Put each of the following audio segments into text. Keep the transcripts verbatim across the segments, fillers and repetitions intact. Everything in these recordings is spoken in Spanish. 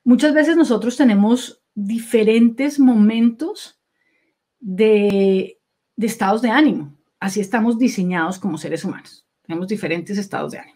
muchas veces nosotros tenemos diferentes momentos de, de estados de ánimo. Así estamos diseñados como seres humanos. Tenemos diferentes estados de ánimo.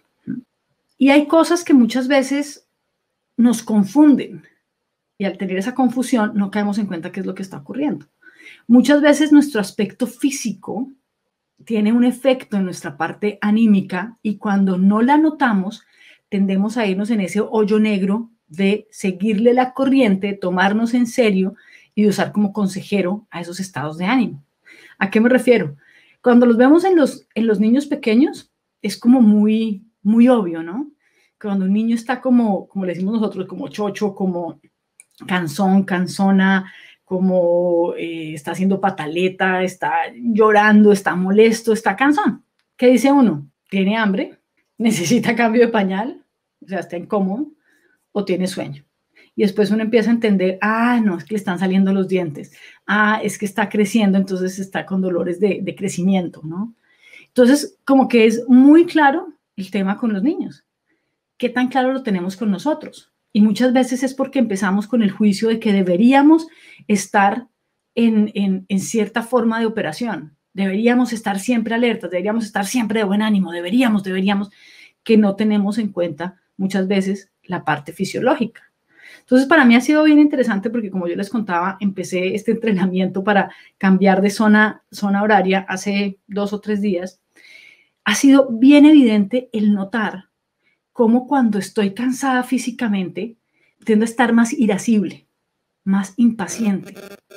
Y hay cosas que muchas veces nos confunden. Y al tener esa confusión no caemos en cuenta qué es lo que está ocurriendo. Muchas veces nuestro aspecto físico tiene un efecto en nuestra parte anímica y cuando no la notamos tendemos a irnos en ese hoyo negro de seguirle la corriente, tomarnos en serio y de usar como consejero a esos estados de ánimo. ¿A qué me refiero? Cuando los vemos en los, en los niños pequeños es como muy, muy obvio, ¿no? Cuando un niño está como, como le decimos nosotros, como chocho, como cansón, cansona, como eh, está haciendo pataleta, está llorando, está molesto, está cansón. ¿Qué dice uno? ¿Tiene hambre? ¿Necesita cambio de pañal? O sea, está incómodo o tiene sueño. Y después uno empieza a entender, ah, no, es que le están saliendo los dientes. Ah, es que está creciendo, entonces está con dolores de, de crecimiento, ¿no? Entonces, como que es muy claro el tema con los niños. ¿Qué tan claro lo tenemos con nosotros? Y muchas veces es porque empezamos con el juicio de que deberíamos estar en, en, en cierta forma de operación. Deberíamos estar siempre alertas, deberíamos estar siempre de buen ánimo, deberíamos, deberíamos, que no tenemos en cuenta muchas veces la parte fisiológica. Entonces, para mí ha sido bien interesante porque, como yo les contaba, empecé este entrenamiento para cambiar de zona, zona horaria hace dos o tres días. Ha sido bien evidente el notar cómo cuando estoy cansada físicamente, tiendo a estar más irascible, más impaciente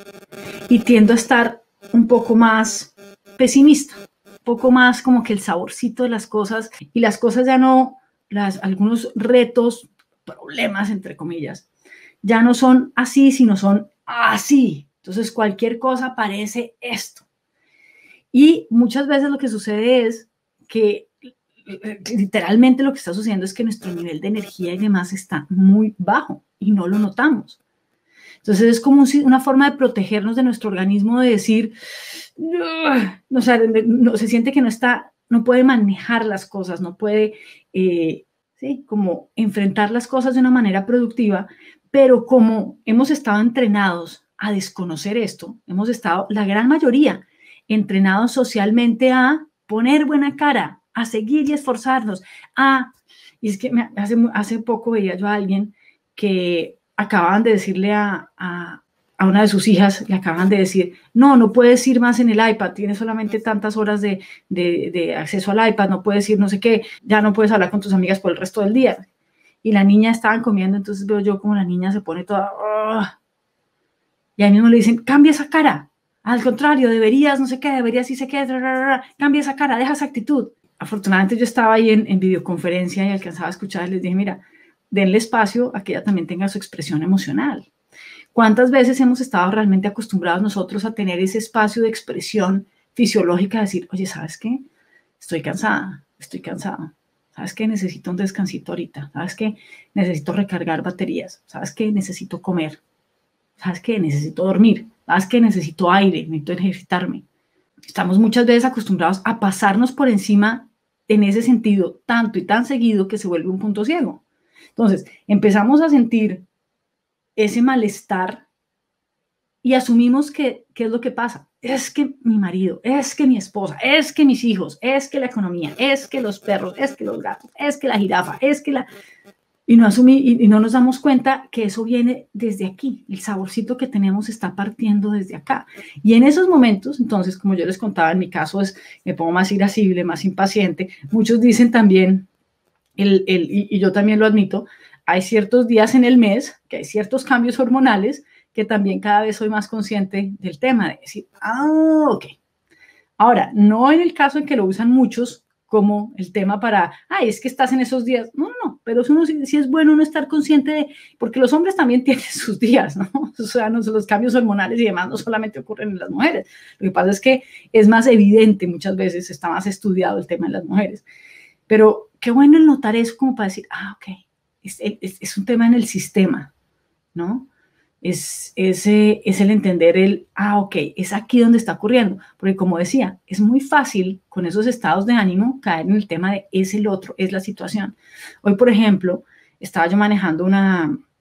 y tiendo a estar un poco más pesimista, un poco más como que el saborcito de las cosas y las cosas ya no, las, algunos retos, problemas, entre comillas, ya no son así, sino son así. Entonces cualquier cosa parece esto. Y muchas veces lo que sucede es que literalmente lo que está sucediendo es que nuestro nivel de energía y demás está muy bajo y no lo notamos. Entonces es como una forma de protegernos de nuestro organismo, de decir, no, o sea, no, se siente que no está, no puede manejar las cosas, no puede, eh, sí, como enfrentar las cosas de una manera productiva, pero como hemos estado entrenados a desconocer esto, hemos estado, la gran mayoría, entrenados socialmente a poner buena cara, a seguir y esforzarnos. Ah, y es que me, hace, hace poco veía yo a alguien que acababan de decirle a, a, a una de sus hijas, le acaban de decir, no, no puedes ir más en el iPad, tienes solamente tantas horas de, de, de acceso al iPad, no puedes ir no sé qué, ya no puedes hablar con tus amigas por el resto del día. Y la niña estaban comiendo, entonces veo yo como la niña se pone toda... Oh, y a mí mismo le dicen, cambia esa cara, al contrario, deberías, no sé qué, deberías, sí sé qué, cambia esa cara, deja esa actitud. Afortunadamente yo estaba ahí en, en videoconferencia y alcanzaba a escuchar y les dije, mira, denle espacio a que ella también tenga su expresión emocional. ¿Cuántas veces hemos estado realmente acostumbrados nosotros a tener ese espacio de expresión fisiológica, de decir, oye, ¿sabes qué? Estoy cansada, estoy cansada. ¿Sabes qué? Necesito un descansito ahorita. ¿Sabes qué? Necesito recargar baterías. ¿Sabes qué? Necesito comer. ¿Sabes qué? Necesito dormir. ¿Sabes qué? Necesito aire, necesito ejercitarme. Estamos muchas veces acostumbrados a pasarnos por encima en ese sentido tanto y tan seguido que se vuelve un punto ciego. Entonces, empezamos a sentir ese malestar y asumimos que, ¿qué es lo que pasa? Es que mi marido, es que mi esposa, es que mis hijos, es que la economía, es que los perros, es que los gatos, es que la jirafa, es que la... Y no, asumí, y, y no nos damos cuenta que eso viene desde aquí. El saborcito que tenemos está partiendo desde acá. Y en esos momentos, entonces, como yo les contaba, en mi caso es, me pongo más irascible, más impaciente. Muchos dicen también, el, el, y, y yo también lo admito, hay ciertos días en el mes que hay ciertos cambios hormonales que también cada vez soy más consciente del tema, de decir, ah, ok. Ahora, no en el caso en que lo usan muchos, como el tema para, ay, es que estás en esos días. No, no, no, pero uno sí, sí es bueno uno estar consciente de, porque los hombres también tienen sus días, ¿no? O sea, no, los cambios hormonales y demás no solamente ocurren en las mujeres. Lo que pasa es que es más evidente muchas veces, está más estudiado el tema en las mujeres. Pero qué bueno el notar eso como para decir, ah, ok, es, es, es un tema en el sistema, ¿no? Es, es, eh, es el entender el, ah, ok, es aquí donde está ocurriendo. Porque como decía, es muy fácil con esos estados de ánimo caer en el tema de es el otro, es la situación. Hoy, por ejemplo, estaba yo manejando una,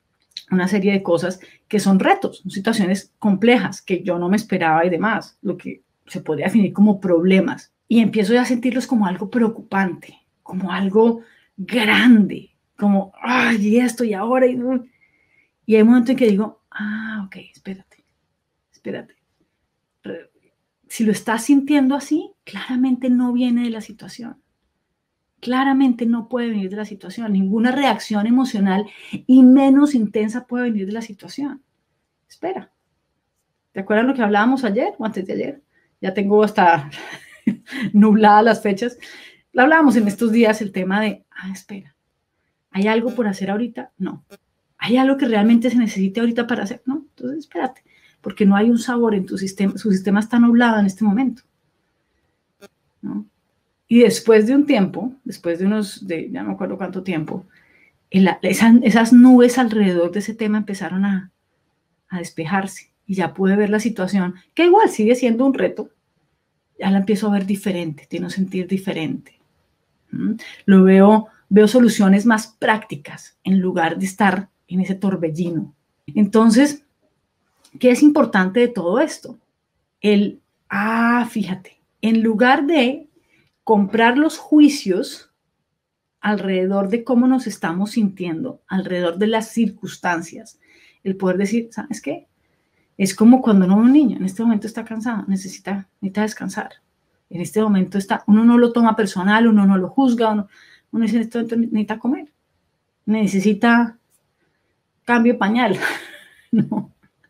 una serie de cosas que son retos, son situaciones complejas que yo no me esperaba y demás, lo que se podría definir como problemas. Y empiezo ya a sentirlos como algo preocupante, como algo grande, como, ay, y esto, y ahora, y, y hay un momento en que digo, ah, ok, espérate, espérate. Si lo estás sintiendo así, claramente no viene de la situación. Claramente no puede venir de la situación. Ninguna reacción emocional y menos intensa puede venir de la situación. Espera. ¿Te acuerdas lo que hablábamos ayer o antes de ayer? Ya tengo hasta nubladas las fechas. Lo hablábamos en estos días el tema de, ah, espera, ¿hay algo por hacer ahorita? No. ¿Hay algo que realmente se necesite ahorita para hacer? No. Entonces, espérate, porque no hay un sabor en tu sistema. Su sistema está nublado en este momento, ¿no? Y después de un tiempo, después de unos, de, ya no me acuerdo cuánto tiempo, el, esa, esas nubes alrededor de ese tema empezaron a, a despejarse y ya pude ver la situación, que igual sigue siendo un reto, ya la empiezo a ver diferente, tiene un sentir diferente. ¿Mm? Lo veo, veo soluciones más prácticas en lugar de estar en ese torbellino. Entonces, ¿qué es importante de todo esto? El, ah, fíjate, en lugar de comprar los juicios alrededor de cómo nos estamos sintiendo, alrededor de las circunstancias, el poder decir, ¿sabes qué? Es como cuando uno, un niño en este momento está cansado, necesita, necesita descansar. En este momento está, uno no lo toma personal, uno no lo juzga, uno, uno dice, en este momento necesita comer, necesita cambio de pañal. No.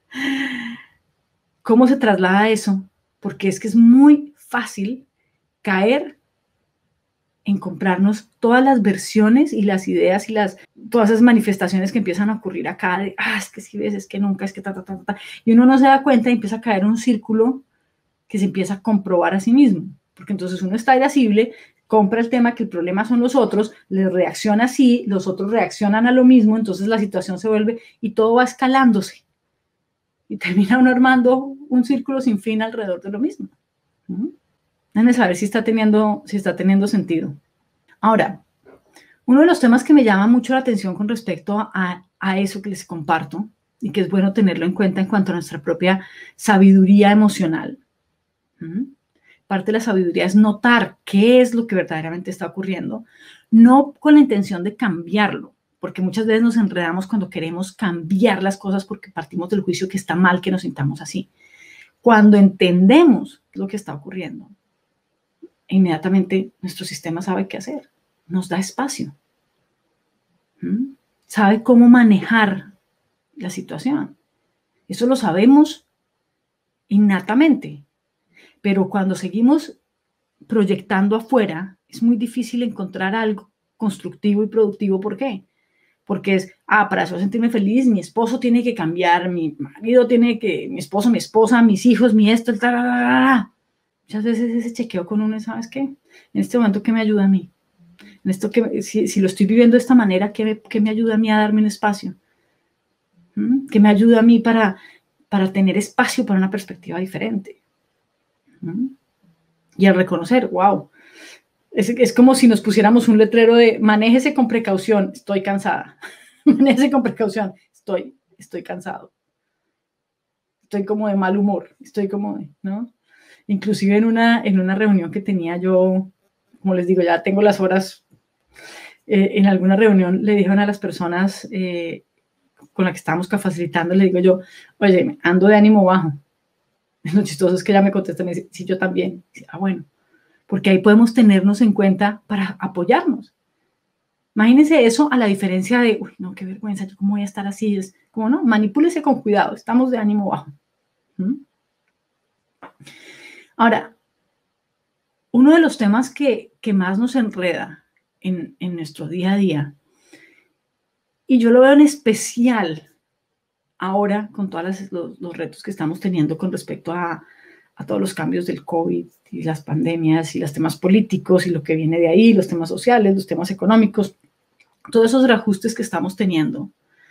¿Cómo se traslada eso? Porque es que es muy fácil caer en comprarnos todas las versiones y las ideas y las, todas esas manifestaciones que empiezan a ocurrir acá de, ah, es que si ves, es que nunca, es que ta, ta, ta, ta, y uno no se da cuenta y empieza a caer en un círculo que se empieza a comprobar a sí mismo, porque entonces uno está irascible, compra el tema que el problema son los otros, le reacciona así, los otros reaccionan a lo mismo, entonces la situación se vuelve y todo va escalándose y termina uno armando un círculo sin fin alrededor de lo mismo. ¿Mm? Déjenme saber si está teniendo, si está teniendo sentido. Ahora, uno de los temas que me llama mucho la atención con respecto a, a eso que les comparto y que es bueno tenerlo en cuenta en cuanto a nuestra propia sabiduría emocional. ¿Mm? Parte de la sabiduría es notar qué es lo que verdaderamente está ocurriendo, no con la intención de cambiarlo, porque muchas veces nos enredamos cuando queremos cambiar las cosas porque partimos del juicio que está mal que nos sintamos así. Cuando entendemos lo que está ocurriendo, inmediatamente nuestro sistema sabe qué hacer, nos da espacio, ¿Mm? Sabe cómo manejar la situación. Eso lo sabemos innatamente, pero cuando seguimos proyectando afuera, es muy difícil encontrar algo constructivo y productivo. ¿Por qué? Porque es, ah, para eso sentirme feliz, mi esposo tiene que cambiar, mi marido tiene que, mi esposo, mi esposa, mis hijos, mi esto, el tal. Muchas veces ese chequeo con uno, ¿sabes qué? En este momento, ¿qué me ayuda a mí? En esto que, si, si lo estoy viviendo de esta manera, ¿qué me, qué me ayuda a mí a darme un espacio? ¿Mm? ¿Qué me ayuda a mí para, para tener espacio para una perspectiva diferente? ¿Mm? Y al reconocer, wow, es, es como si nos pusiéramos un letrero de manéjese con precaución, estoy cansada. Manéjese con precaución, estoy, estoy cansado. Estoy como de mal humor, estoy como de, ¿no? Inclusive en una, en una reunión que tenía yo, como les digo, ya tengo las horas, eh, en alguna reunión le dijeron a las personas eh, con las que estábamos facilitando, le digo yo, oye, ando de ánimo bajo. Lo chistoso es que ella me contesta, me dice, sí, yo también. Dice, ah, bueno, porque ahí podemos tenernos en cuenta para apoyarnos. Imagínense eso a la diferencia de, uy, no, qué vergüenza, yo cómo voy a estar así, es como, no, manipúlese con cuidado, estamos de ánimo bajo. ¿Mm? Ahora, uno de los temas que, que más nos enreda en, en nuestro día a día, y yo lo veo en especial ahora con todos los, los retos que estamos teniendo con respecto a, a todos los cambios del COVID y las pandemias y los temas políticos y lo que viene de ahí, los temas sociales, los temas económicos, todos esos reajustes que estamos teniendo,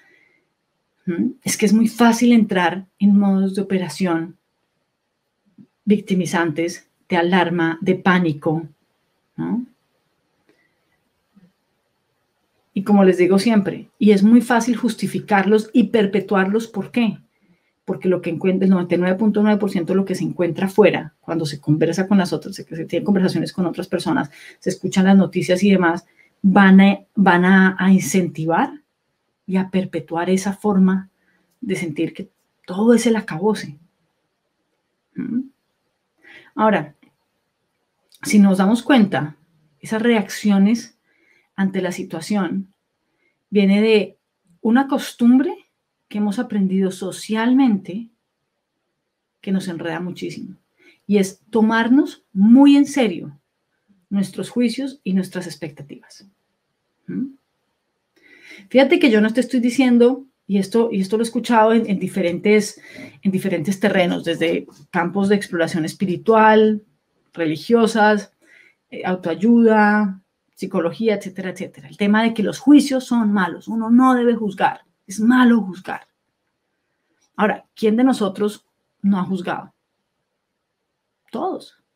es que es muy fácil entrar en modos de operación victimizantes, de alarma, de pánico, ¿no? Y como les digo siempre, y es muy fácil justificarlos y perpetuarlos. ¿Por qué? Porque lo que encuentra, el noventa y nueve punto nueve por ciento de lo que se encuentra afuera, cuando se conversa con las otras, se, se tienen conversaciones con otras personas, se escuchan las noticias y demás, van a, van a, a incentivar y a perpetuar esa forma de sentir que todo es el acabose. ¿Mm? Ahora, si nos damos cuenta, esas reacciones ante la situación viene de una costumbre que hemos aprendido socialmente que nos enreda muchísimo, y es tomarnos muy en serio nuestros juicios y nuestras expectativas. ¿Mm? Fíjate que yo no te estoy diciendo, y esto, y esto lo he escuchado en, en, diferentes, en diferentes terrenos, desde campos de exploración espiritual, religiosas, eh, autoayuda, psicología, etcétera, etcétera. El tema de que los juicios son malos, uno no debe juzgar, es malo juzgar. Ahora, ¿quién de nosotros no ha juzgado? Todos.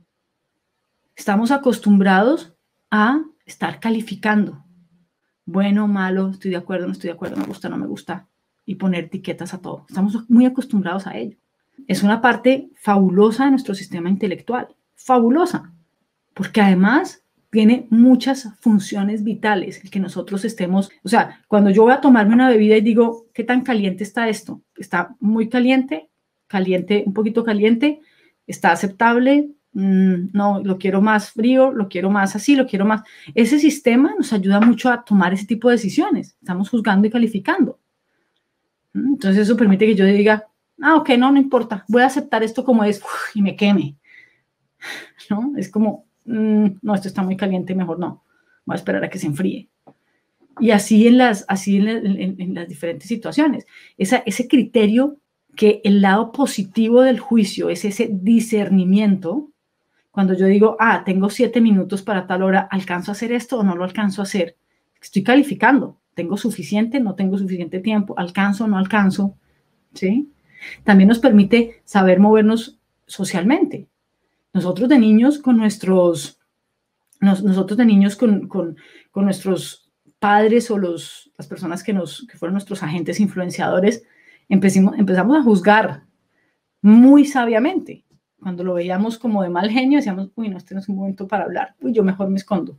Estamos acostumbrados a estar calificando. Bueno, malo, estoy de acuerdo, no estoy de acuerdo, me gusta, no me gusta, y poner etiquetas a todo. Estamos muy acostumbrados a ello. Es una parte fabulosa de nuestro sistema intelectual, fabulosa, porque además tiene muchas funciones vitales, el que nosotros estemos, o sea, cuando yo voy a tomarme una bebida y digo, ¿qué tan caliente está esto? ¿Está muy caliente? ¿Caliente, un poquito caliente? ¿Está aceptable? No, lo quiero más frío, lo quiero más así, lo quiero más. Ese sistema nos ayuda mucho a tomar ese tipo de decisiones. Estamos juzgando y calificando. Entonces eso permite que yo diga, ah, ok, no, no importa, voy a aceptar esto como es, uf, y me queme. ¿No? Es como, mmm, no, esto está muy caliente, mejor no. Voy a esperar a que se enfríe. Y así en las, así en, en, en las diferentes situaciones. Esa, ese criterio que el lado positivo del juicio es ese discernimiento. Cuando yo digo, ah, tengo siete minutos para tal hora, ¿alcanzo a hacer esto o no lo alcanzo a hacer? Estoy calificando. ¿Tengo suficiente? ¿No tengo suficiente tiempo? ¿Alcanzo o no alcanzo? ¿Sí? También nos permite saber movernos socialmente. Nosotros de niños con nuestros, nos, nosotros de niños con, con, con nuestros padres o los, las personas que, nos, que fueron nuestros agentes influenciadores, empecimos, empezamos a juzgar muy sabiamente. Cuando lo veíamos como de mal genio, decíamos, uy, no, este no es un momento para hablar, uy, yo mejor me escondo.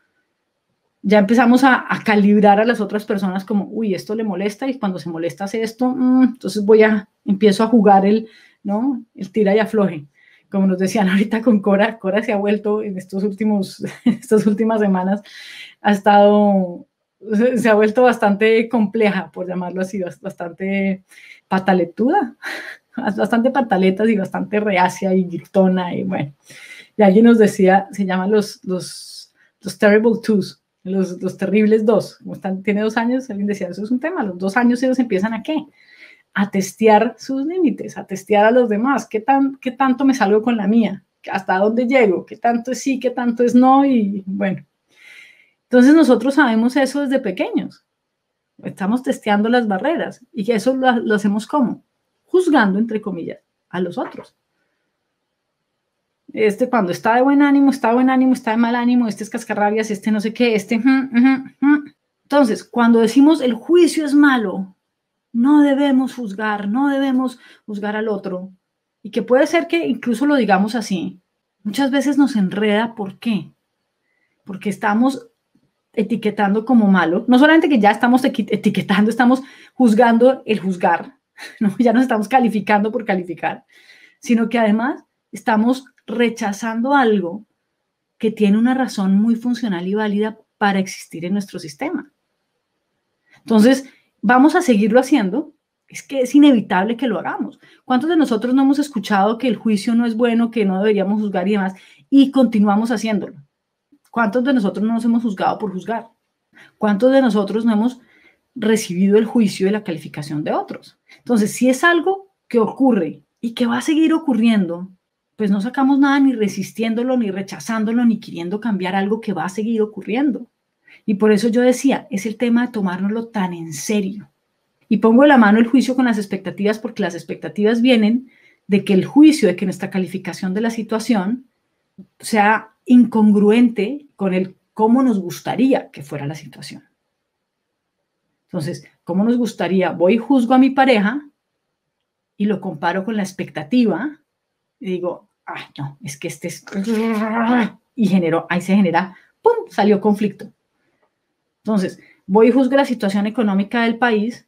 Ya empezamos a, a calibrar a las otras personas como, uy, esto le molesta, y cuando se molesta hace esto, mmm, entonces voy a, empiezo a jugar el, ¿no? El tira y afloje. Como nos decían ahorita con Cora, Cora se ha vuelto en estos últimos, estas últimas semanas, ha estado, se ha vuelto bastante compleja, por llamarlo así, bastante pataletuda. Bastante pataletas y bastante reacia y gritona, y bueno, y alguien nos decía, se llaman los, los, los terrible twos, los, los terribles dos, como están, tiene dos años, alguien decía, eso es un tema, los dos años ellos empiezan a ¿qué? A testear sus límites, a testear a los demás, ¿qué, tan, qué tanto me salgo con la mía? ¿Hasta dónde llego? ¿Qué tanto es sí, qué tanto es no? Y bueno, entonces nosotros sabemos eso desde pequeños, estamos testeando las barreras, y eso lo, lo hacemos ¿cómo? Juzgando, entre comillas, a los otros. Este cuando está de buen ánimo, está de buen ánimo, está de mal ánimo, este es cascarrabias, este no sé qué, este... Uh, uh, uh. Entonces, cuando decimos el juicio es malo, no debemos juzgar, no debemos juzgar al otro. Y que puede ser que incluso lo digamos así. Muchas veces nos enreda, ¿por qué? Porque estamos etiquetando como malo. No solamente que ya estamos etiquetando, estamos juzgando el juzgar. ¿No? Ya nos estamos calificando por calificar, sino que además estamos rechazando algo que tiene una razón muy funcional y válida para existir en nuestro sistema. Entonces, vamos a seguirlo haciendo, es que es inevitable que lo hagamos. ¿Cuántos de nosotros no hemos escuchado que el juicio no es bueno, que no deberíamos juzgar y demás, y continuamos haciéndolo? ¿Cuántos de nosotros no nos hemos juzgado por juzgar? ¿Cuántos de nosotros no hemos recibido el juicio y la calificación de otros? Entonces, si es algo que ocurre y que va a seguir ocurriendo, pues no sacamos nada ni resistiéndolo, ni rechazándolo, ni queriendo cambiar algo que va a seguir ocurriendo. Y por eso yo decía, es el tema de tomárnoslo tan en serio. Y pongo de la mano el juicio con las expectativas, porque las expectativas vienen de que el juicio, de que nuestra calificación de la situación sea incongruente con el cómo nos gustaría que fuera la situación. Entonces, ¿cómo nos gustaría? Voy y juzgo a mi pareja y lo comparo con la expectativa y digo, ay, no, es que este es... Y generó, ahí se genera, ¡pum!, salió conflicto. Entonces, voy y juzgo la situación económica del país,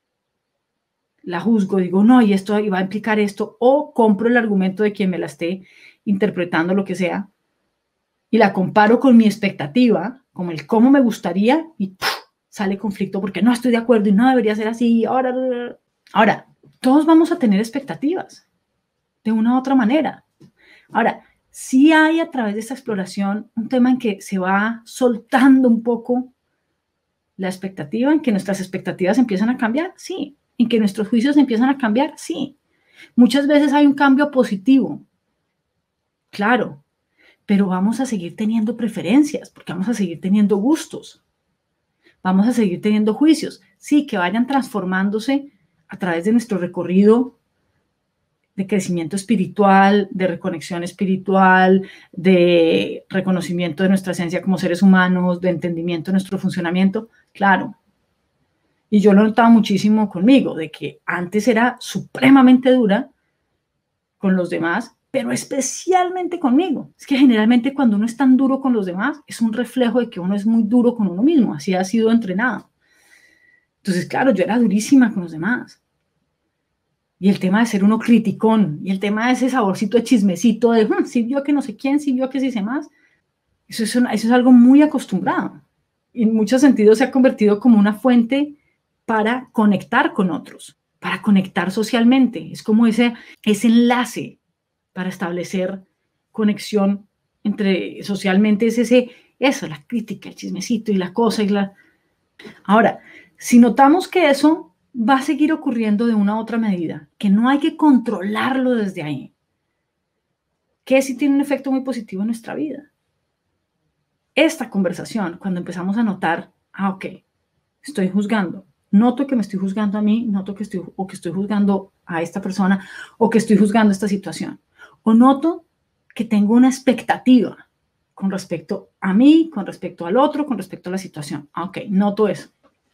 la juzgo, digo, no, y esto va a implicar esto, o compro el argumento de quien me la esté interpretando, lo que sea, y la comparo con mi expectativa, como el cómo me gustaría, y ¡puf!, sale conflicto porque no estoy de acuerdo y no debería ser así. Ahora, ahora, todos vamos a tener expectativas de una u otra manera. Ahora, sí hay a través de esta exploración un tema en que se va soltando un poco la expectativa, en que nuestras expectativas empiezan a cambiar, sí. En que nuestros juicios empiezan a cambiar, sí. Muchas veces hay un cambio positivo, claro, pero vamos a seguir teniendo preferencias, porque vamos a seguir teniendo gustos, vamos a seguir teniendo juicios, sí, que vayan transformándose a través de nuestro recorrido de crecimiento espiritual, de reconexión espiritual, de reconocimiento de nuestra esencia como seres humanos, de entendimiento de nuestro funcionamiento, claro. Y yo lo notaba muchísimo conmigo, de que antes era supremamente dura con los demás, pero especialmente conmigo. Es que generalmente cuando uno es tan duro con los demás, es un reflejo de que uno es muy duro con uno mismo, así ha sido entrenado. Entonces, claro, yo era durísima con los demás. Y el tema de ser uno criticón, y el tema de ese saborcito de chismecito, de hm, si vio que no sé quién, si vio que sí sé más, eso es, una, eso es algo muy acostumbrado. Y en muchos sentidos se ha convertido como una fuente para conectar con otros, para conectar socialmente. Es como ese, ese enlace para establecer conexión entre socialmente, es ese, eso, la crítica, el chismecito y la cosa. Y la... Ahora, si notamos que eso va a seguir ocurriendo de una u otra medida, que no hay que controlarlo desde ahí, que sí tiene un efecto muy positivo en nuestra vida. Esta conversación, cuando empezamos a notar, ah, ok, estoy juzgando, noto que me estoy juzgando a mí, noto que estoy, o que estoy juzgando a esta persona, o que estoy juzgando esta situación, o noto que tengo una expectativa con respecto a mí, con respecto al otro, con respecto a la situación. Ah, ok, noto eso.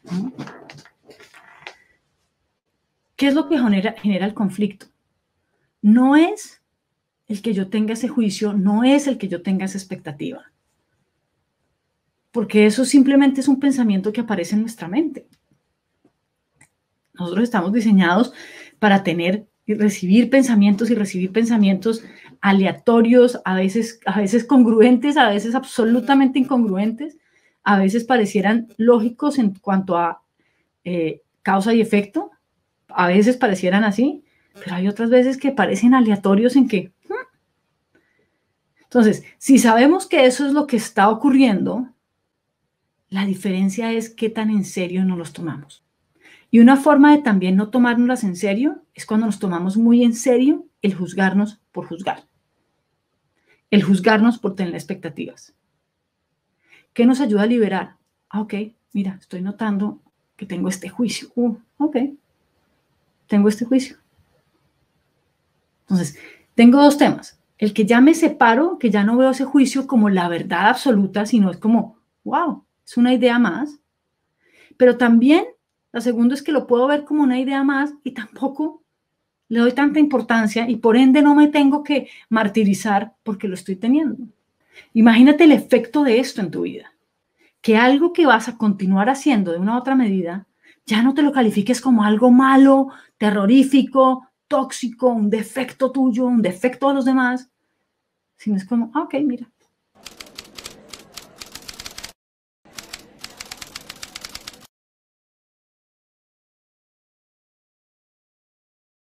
¿Qué es lo que genera, genera el conflicto? No es el que yo tenga ese juicio, no es el que yo tenga esa expectativa. Porque eso simplemente es un pensamiento que aparece en nuestra mente. Nosotros estamos diseñados para tener y recibir pensamientos y recibir pensamientos aleatorios, a veces, a veces congruentes, a veces absolutamente incongruentes, a veces parecieran lógicos en cuanto a eh, causa y efecto, a veces parecieran así, pero hay otras veces que parecen aleatorios en que... Entonces, si sabemos que eso es lo que está ocurriendo, la diferencia es qué tan en serio nos los tomamos. Y una forma de también no tomárnoslas en serio es cuando nos tomamos muy en serio el juzgarnos por juzgar. El juzgarnos por tener expectativas. ¿Qué nos ayuda a liberar? Ah, ok, mira, estoy notando que tengo este juicio. Uh, ok, tengo este juicio. Entonces, tengo dos temas. El que ya me separo, que ya no veo ese juicio como la verdad absoluta, sino es como, wow, es una idea más. Pero también, la segunda es que lo puedo ver como una idea más y tampoco le doy tanta importancia y por ende no me tengo que martirizar porque lo estoy teniendo. Imagínate el efecto de esto en tu vida. Que algo que vas a continuar haciendo de una u otra medida, ya no te lo califiques como algo malo, terrorífico, tóxico, un defecto tuyo, un defecto de los demás, sino es como, ah, ok, mira,